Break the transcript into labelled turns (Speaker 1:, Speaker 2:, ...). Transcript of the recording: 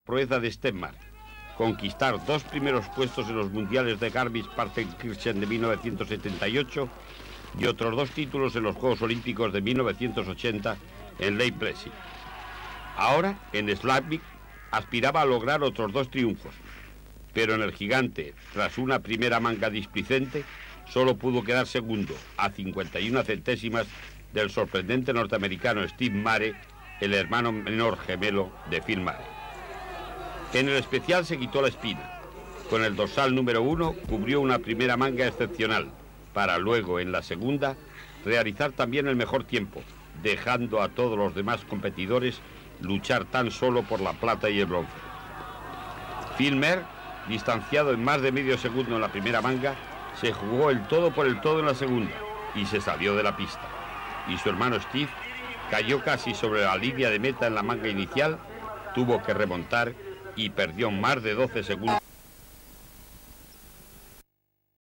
Speaker 1: proeza de Stenmark: conquistar 2 primeros puestos en los mundiales de Garmisch-Partenkirchen de 1978 y otros 2 títulos en los Juegos Olímpicos de 1980 en Leipzig. Ahora, en Slavik, aspiraba a lograr otros 2 triunfos, pero en el gigante, tras una primera manga displicente, solo pudo quedar segundo, a 51 centésimas del sorprendente norteamericano Steve Mare, el hermano menor gemelo de Phil Mare. En el especial se quitó la espina. Con el dorsal número 1 cubrió una primera manga excepcional, para luego, en la segunda, realizar también el mejor tiempo, dejando a todos los demás competidores luchar tan solo por la plata y el bronce. Phil Mare, distanciado en más de medio segundo en la primera manga, se jugó el todo por el todo en la segunda y se salió de la pista. Y su hermano Steve cayó casi sobre la línea de meta en la manga inicial, tuvo que remontar y perdió más de 12 segundos.